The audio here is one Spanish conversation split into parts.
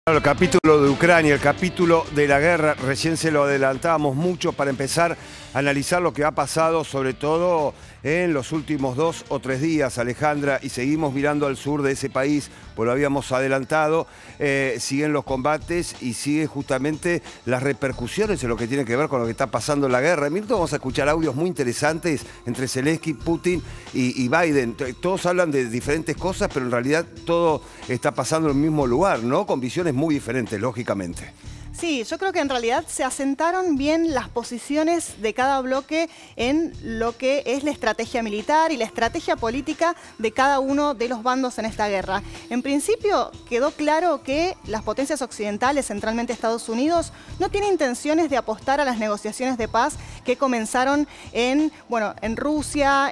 El capítulo de Ucrania, el capítulo de la guerra, recién se lo adelantábamos mucho para empezar a analizar lo que ha pasado, sobre todo en los últimos 2 o 3 días, Alejandra, y seguimos mirando al sur de ese país, pues lo habíamos adelantado, siguen los combates y siguen justamente las repercusiones en lo que tiene que ver con lo que está pasando en la guerra. En minutos vamos a escuchar audios muy interesantes entre Zelensky, Putin y Biden. Todos hablan de diferentes cosas, pero en realidad todo está pasando en el mismo lugar, ¿no? Con visiones muy diferentes, lógicamente. Sí, yo creo que en realidad se asentaron bien las posiciones de cada bloque en lo que es la estrategia militar y la estrategia política de cada uno de los bandos en esta guerra. En principio quedó claro que las potencias occidentales, centralmente Estados Unidos, no tienen intenciones de apostar a las negociaciones de paz que comenzaron en Rusia,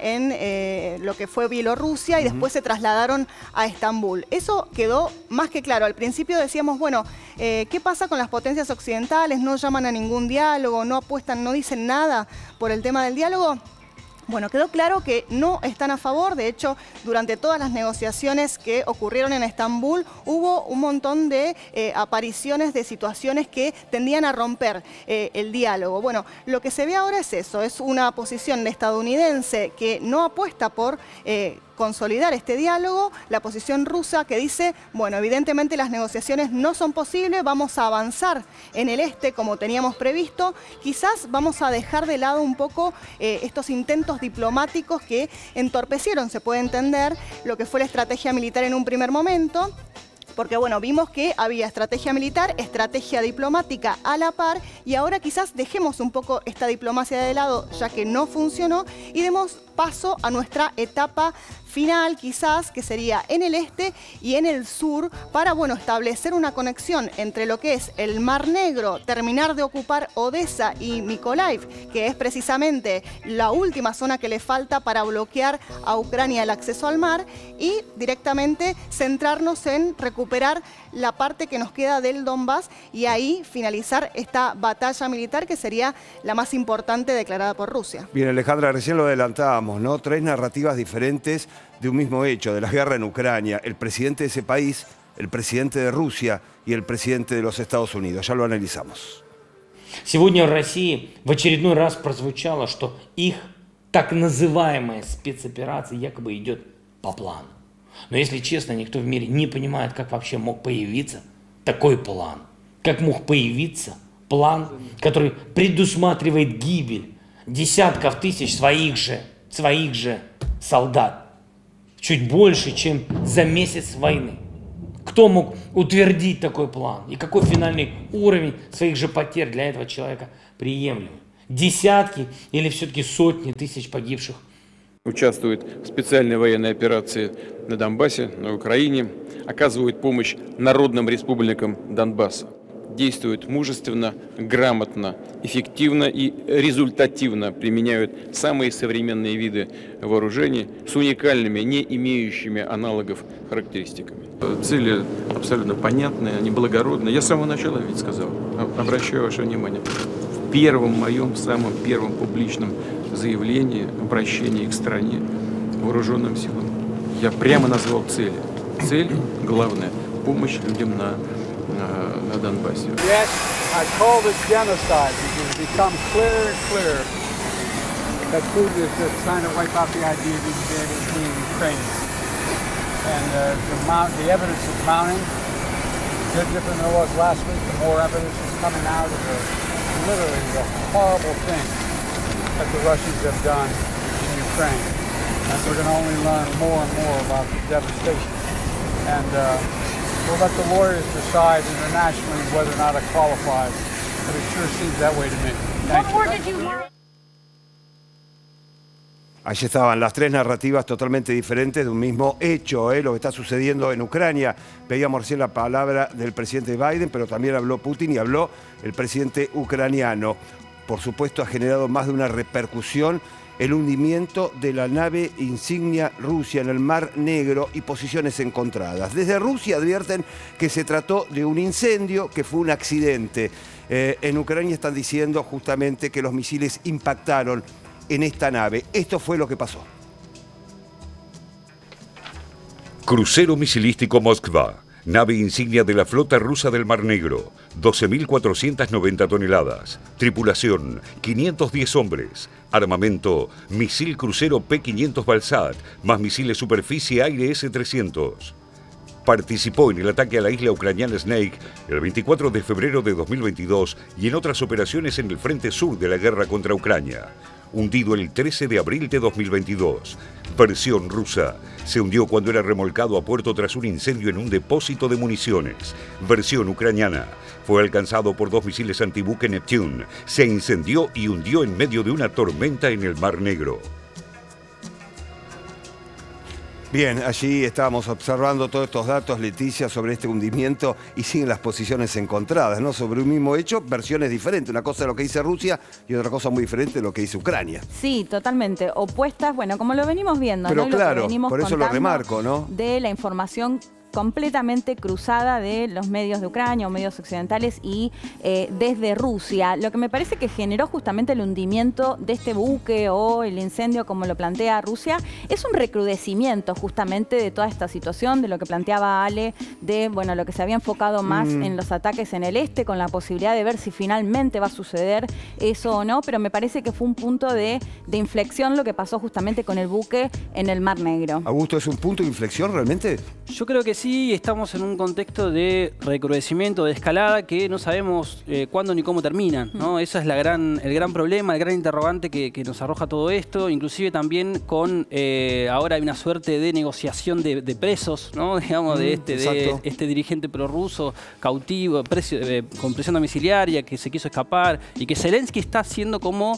en lo que fue Bielorrusia y después se trasladaron a Estambul. Eso quedó más que claro. Al principio decíamos, ¿qué pasa con las potencias occidentales? No llaman a ningún diálogo, no apuestan, no dicen nada por el tema del diálogo. Bueno, quedó claro que no están a favor. De hecho, durante todas las negociaciones que ocurrieron en Estambul, hubo un montón de apariciones de situaciones que tendían a romper el diálogo. Bueno, lo que se ve ahora es eso, es una posición estadounidense que no apuesta por consolidar este diálogo, la posición rusa que dice, evidentemente las negociaciones no son posibles, vamos a avanzar en el este como teníamos previsto, quizás vamos a dejar de lado un poco estos intentos diplomáticos que entorpecieron, se puede entender, lo que fue la estrategia militar en un primer momento. Porque vimos que había estrategia militar, estrategia diplomática a la par y ahora quizás dejemos un poco esta diplomacia de lado ya que no funcionó y demos paso a nuestra etapa final quizás que sería en el este y en el sur para establecer una conexión entre lo que es el Mar Negro, terminar de ocupar Odessa y Mykolaiv, que es precisamente la última zona que le falta para bloquear a Ucrania el acceso al mar y directamente centrarnos en recuperar la parte que nos queda del Donbass y ahí finalizar esta batalla militar que sería la más importante declarada por Rusia. Bien, Alejandra, recién lo adelantábamos, ¿no? 3 narrativas diferentes de un mismo hecho, de la guerra en Ucrania. El presidente de ese país, el presidente de Rusia y el presidente de los Estados Unidos. Ya lo analizamos. Сегодня в России в очередной раз прозвучало, что их так называемая спецоперация якобы идет по плану. Но если честно, никто в мире не понимает, как вообще мог появиться такой план. Как мог появиться план, который предусматривает гибель десятков тысяч своих же солдат. Чуть больше, чем за месяц войны. Кто мог утвердить такой план? И какой финальный уровень своих же потерь для этого человека приемлемый? Десятки или все-таки сотни тысяч погибших? Участвует в специальной военной операции на Донбассе, на Украине, оказывают помощь народным республикам Донбасса. Действуют мужественно, грамотно, эффективно и результативно применяют самые современные виды вооружений с уникальными, не имеющими аналогов характеристиками. Цели абсолютно понятные, они благородные. Я с самого начала ведь сказал, обращаю ваше внимание, в первом моем, самом первом публичном заявлении, обращении к стране, вооруженным силам, я прямо назвал цели. Цель главная – помощь людям на Донбассе. Yet, I call this genocide because it becomes clearer and clearer that Putin is just trying to wipe out the idea of being Ukrainian. And the evidence is mounting. It's different than it was last week. The more evidence is coming out of literally the horrible thing that the Russians have done in Ukraine. And we're going to only learn more and more about the devastation. And we'll let the lawyers decide internationally whether or not it qualifies, but it sure seems that way to me. Thank you. Allí estaban las 3 narrativas totalmente diferentes de un mismo hecho, lo que está sucediendo en Ucrania. Veíamos recién la palabra del presidente Biden, pero también habló Putin y habló el presidente ucraniano. Por supuesto, ha generado más de una repercusión el hundimiento de la nave insignia Rusia en el Mar Negro y posiciones encontradas. Desde Rusia advierten que se trató de un incendio, que fue un accidente. En Ucrania están diciendo justamente que los misiles impactaron en esta nave. Esto fue lo que pasó. Crucero misilístico Moskva Nave insignia de la flota rusa del Mar Negro, 12.490 toneladas. Tripulación, 510 hombres. Armamento, misil crucero P-500 Balsat, más misiles superficie-aire S-300. Participó en el ataque a la isla ucraniana Snake el 24 de febrero de 2022 y en otras operaciones en el frente sur de la guerra contra Ucrania. Hundido el 13 de abril de 2022. Versión rusa. Se hundió cuando era remolcado a puerto tras un incendio en un depósito de municiones. Versión ucraniana. Fue alcanzado por 2 misiles antibuque Neptune. Se incendió y hundió en medio de una tormenta en el Mar Negro. Bien, allí estábamos observando todos estos datos, Leticia, sobre este hundimiento y siguen las posiciones encontradas, ¿no? Sobre un mismo hecho, versiones diferentes. Una cosa es lo que dice Rusia y otra cosa muy diferente es lo que dice Ucrania. Sí, totalmente. Opuestas, bueno, como lo venimos viendo, pero ¿no? claro, lo que venimos por eso lo remarco, ¿no? De la información completamente cruzada de los medios de Ucrania o medios occidentales y desde Rusia. Lo que me parece que generó justamente el hundimiento de este buque o el incendio, como lo plantea Rusia, es un recrudecimiento justamente de toda esta situación, de lo que planteaba Ale, de bueno, lo que se había enfocado más en los ataques en el este, con la posibilidad de ver si finalmente va a suceder eso o no, pero me parece que fue un punto de inflexión lo que pasó justamente con el buque en el Mar Negro. Augusto, ¿es un punto de inflexión realmente? Yo creo que sí, estamos en un contexto de recrudecimiento, de escalada, que no sabemos cuándo ni cómo terminan, ¿no? Ese es el gran problema, el gran interrogante que nos arroja todo esto, inclusive también con, ahora hay una suerte de negociación de presos, ¿no? Digamos, de este dirigente prorruso, cautivo, con presión domiciliaria, que se quiso escapar, y que Zelensky está haciendo como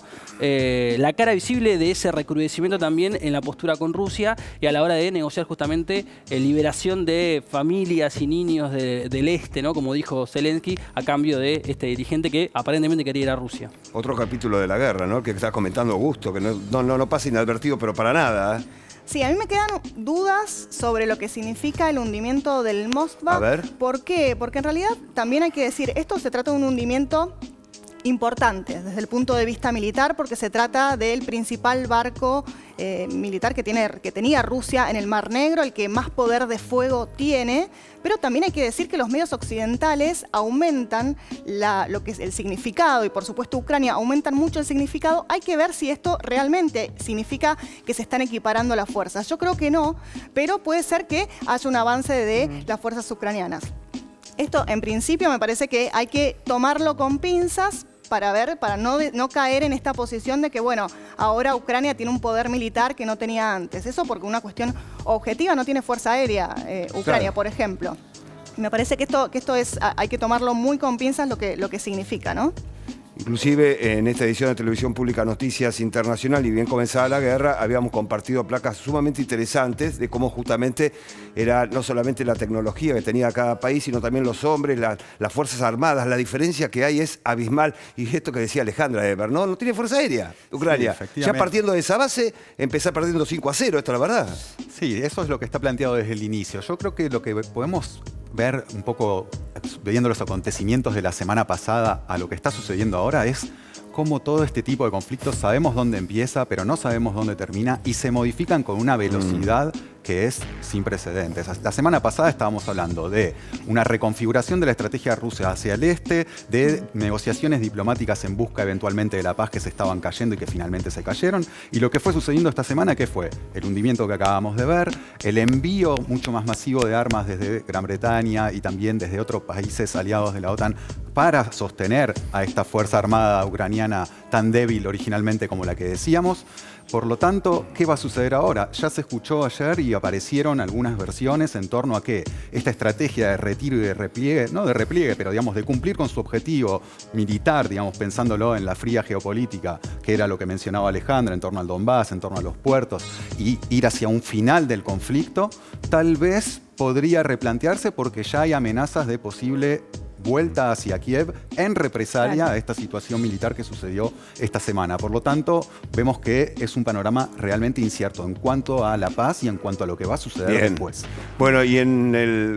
la cara visible de ese recrudecimiento también en la postura con Rusia, y a la hora de negociar justamente liberación de familias y niños del este, ¿no? Como dijo Zelensky, a cambio de este dirigente que aparentemente quería ir a Rusia. Otro capítulo de la guerra, ¿no? Que está comentando Augusto, que no pasa inadvertido, pero para nada, ¿eh? Sí, a mí me quedan dudas sobre lo que significa el hundimiento del Moskva. A ver. ¿Por qué? Porque en realidad también hay que decir, esto se trata de un hundimiento importante desde el punto de vista militar, porque se trata del principal barco militar que tenía Rusia en el Mar Negro, el que más poder de fuego tiene, pero también hay que decir que los medios occidentales aumentan lo que es el significado, y por supuesto Ucrania aumentan mucho el significado. Hay que ver si esto realmente significa que se están equiparando las fuerzas. Yo creo que no, pero puede ser que haya un avance de las fuerzas ucranianas. Esto, en principio, me parece que hay que tomarlo con pinzas para no caer en esta posición de que, bueno, ahora Ucrania tiene un poder militar que no tenía antes. Eso porque una cuestión objetiva, no tiene fuerza aérea Ucrania, claro, por ejemplo. Me parece que esto es, hay que tomarlo muy con pinzas lo que significa, ¿no? Inclusive en esta edición de Televisión Pública Noticias Internacional, y bien comenzada la guerra, habíamos compartido placas sumamente interesantes de cómo justamente era no solamente la tecnología que tenía cada país, sino también los hombres, las Fuerzas Armadas. La diferencia que hay es abismal. Y esto que decía Alejandra Eber, no tiene fuerza aérea Ucrania. Sí, ya partiendo de esa base, empezar perdiendo 5-0, esto es la verdad. Sí, eso es lo que está planteado desde el inicio. Yo creo que lo que podemos ver un poco, viendo los acontecimientos de la semana pasada a lo que está sucediendo ahora, es cómo todo este tipo de conflictos sabemos dónde empieza, pero no sabemos dónde termina, y se modifican con una velocidad que es sin precedentes. La semana pasada estábamos hablando de una reconfiguración de la estrategia rusa hacia el este, de negociaciones diplomáticas en busca eventualmente de la paz que se estaban cayendo y que finalmente se cayeron. Y lo que fue sucediendo esta semana, ¿qué fue? El hundimiento que acabamos de ver, el envío mucho más masivo de armas desde Gran Bretaña y también desde otros países aliados de la OTAN para sostener a esta fuerza armada ucraniana tan débil originalmente como la que decíamos. Por lo tanto, ¿qué va a suceder ahora? Ya se escuchó ayer y aparecieron algunas versiones en torno a que esta estrategia de retiro y de repliegue, no de repliegue, pero digamos de cumplir con su objetivo militar, digamos pensándolo en la fría geopolítica, que era lo que mencionaba Alejandra, en torno al Donbass, en torno a los puertos, y ir hacia un final del conflicto, tal vez podría replantearse porque ya hay amenazas de posible vuelta hacia Kiev en represalia a esta situación militar que sucedió esta semana. Por lo tanto, vemos que es un panorama realmente incierto en cuanto a la paz y en cuanto a lo que va a suceder después. Bueno, y en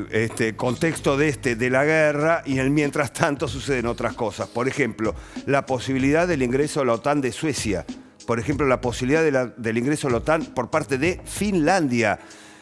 el contexto de la guerra y en el mientras tanto suceden otras cosas. Por ejemplo, la posibilidad del ingreso a la OTAN de Suecia. Por ejemplo, la posibilidad del ingreso a la OTAN por parte de Finlandia.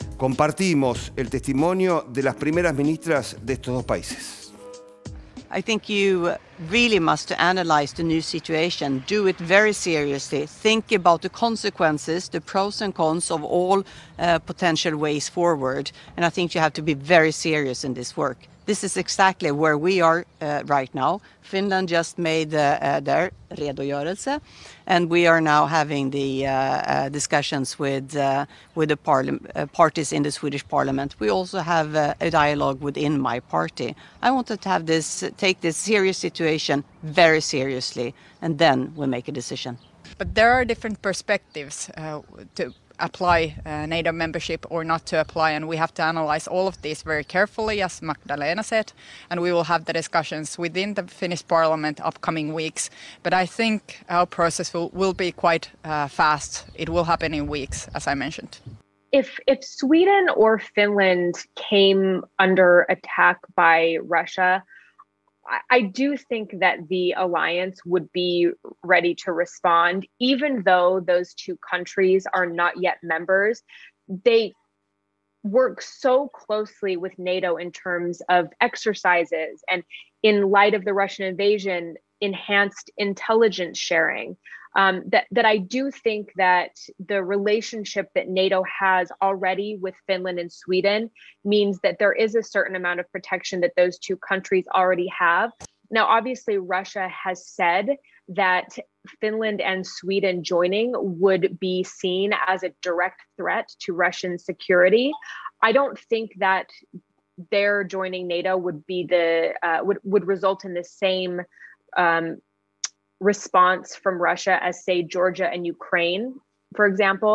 Compartimos el testimonio de las primeras ministras de estos dos países. I think you really must analyze the new situation, do it very seriously, think about the consequences, the pros and cons of all potential ways forward, and I think you have to be very serious in this work. This is exactly where we are right now. Finland just made their redogörelse, and we are now having the discussions with the parties in the Swedish Parliament. We also have a dialogue within my party. I wanted to have take this serious situation very seriously, and then we make a decision. But there are different perspectives to apply NATO membership or not to apply, and we have to analyze all of these very carefully, as Magdalena said, and we will have the discussions within the Finnish Parliament upcoming weeks. But I think our process will be quite fast. It will happen in weeks, as I mentioned. If Sweden or Finland came under attack by Russia, I do think that the alliance would be ready to respond, even though those two countries are not yet members. They work so closely with NATO in terms of exercises and, in light of the Russian invasion, enhanced intelligence sharing. That I do think that the relationship that NATO has already with Finland and Sweden means that there is a certain amount of protection that those two countries already have. Now, obviously, Russia has said that Finland and Sweden joining would be seen as a direct threat to Russian security. I don't think that their joining NATO would be would result in the same response from Russia as, say, Georgia and Ukraine, for example.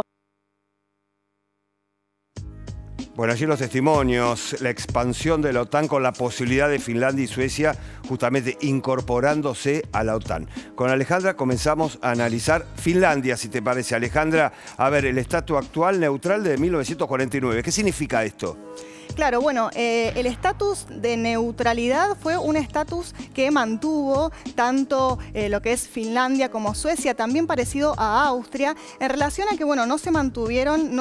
Bueno, allí los testimonios, la expansión de la OTAN con la posibilidad de Finlandia y Suecia justamente incorporándose a la OTAN. Con Alejandra comenzamos a analizar Finlandia, si te parece. Alejandra, a ver, el estatus actual neutral de 1949, ¿qué significa esto? Claro, bueno, el estatus de neutralidad fue un estatus que mantuvo tanto lo que es Finlandia como Suecia, también parecido a Austria, en relación a que, bueno, no se mantuvieron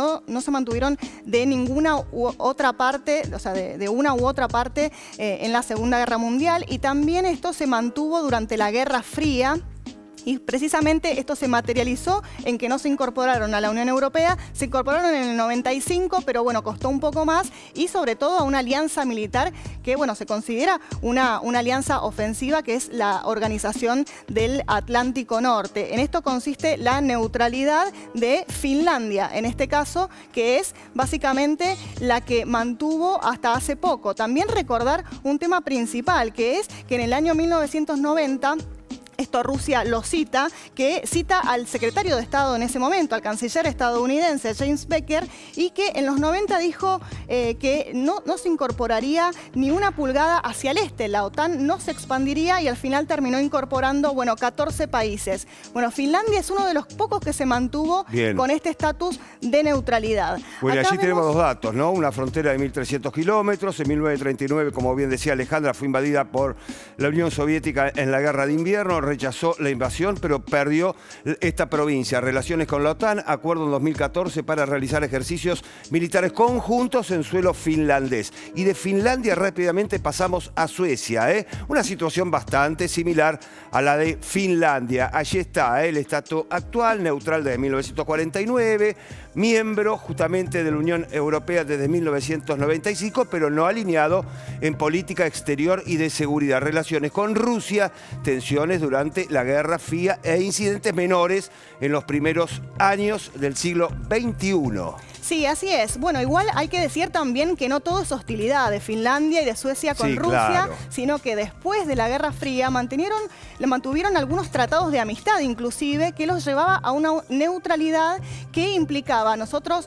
de ninguna u otra parte, o sea, de una u otra parte en la Segunda Guerra Mundial, y también esto se mantuvo durante la Guerra Fría. Y precisamente esto se materializó en que no se incorporaron a la Unión Europea, se incorporaron en el 95, pero bueno, costó un poco más, y sobre todo a una alianza militar que, bueno, se considera una alianza ofensiva, que es la Organización del Atlántico Norte. En esto consiste la neutralidad de Finlandia, en este caso, que es básicamente la que mantuvo hasta hace poco. También recordar un tema principal, que es que en el año 1990, esto Rusia lo cita, que cita al secretario de Estado en ese momento, al canciller estadounidense James Baker, y que en los 90 dijo que no se incorporaría ni una pulgada hacia el este. La OTAN no se expandiría y al final terminó incorporando, bueno, 14 países. Bueno, Finlandia es uno de los pocos que se mantuvo con este estatus de neutralidad. Bueno, allí tenemos dos datos, ¿no? Una frontera de 1.300 kilómetros. En 1939, como bien decía Alejandra, fue invadida por la Unión Soviética en la Guerra de Invierno. Rechazó la invasión, pero perdió esta provincia. Relaciones con la OTAN, acuerdo en 2014 para realizar ejercicios militares conjuntos en suelo finlandés. Y de Finlandia rápidamente pasamos a Suecia, una situación bastante similar a la de Finlandia. Allí está el estatus actual, neutral desde 1949, miembro justamente de la Unión Europea desde 1995, pero no alineado en política exterior y de seguridad. Relaciones con Rusia, tensiones durante la Guerra Fría e incidentes menores en los primeros años del siglo XXI. Sí, así es. Bueno, igual hay que decir también que no todo es hostilidad de Finlandia y de Suecia con Rusia, claro, sino que después de la Guerra Fría mantuvieron algunos tratados de amistad, inclusive, que los llevaba a una neutralidad que implicaba nosotros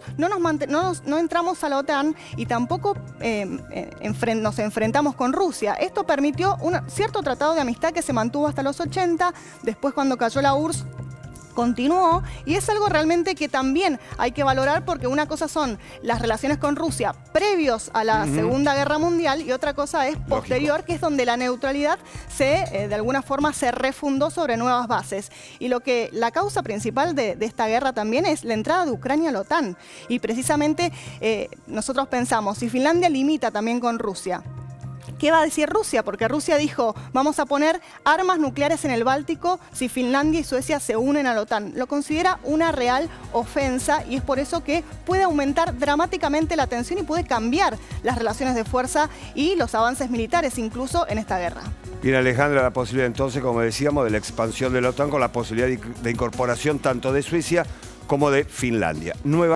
no entramos a la OTAN y tampoco nos enfrentamos con Rusia. Esto permitió un cierto tratado de amistad que se mantuvo hasta los 80. Después, cuando cayó la URSS, continuó, y es algo realmente que también hay que valorar, porque una cosa son las relaciones con Rusia previos a la Segunda Guerra Mundial y otra cosa es posterior, que es donde la neutralidad de alguna forma se refundó sobre nuevas bases. Y la causa principal de esta guerra también es la entrada de Ucrania a la OTAN. Y precisamente nosotros pensamos, si Finlandia limita también con Rusia, ¿qué va a decir Rusia? Porque Rusia dijo, vamos a poner armas nucleares en el Báltico si Finlandia y Suecia se unen a la OTAN. Lo considera una real ofensa, y es por eso que puede aumentar dramáticamente la tensión y puede cambiar las relaciones de fuerza y los avances militares incluso en esta guerra. Bien, Alejandra, la posibilidad entonces, como decíamos, de la expansión de la OTAN con la posibilidad de incorporación tanto de Suecia como de Finlandia.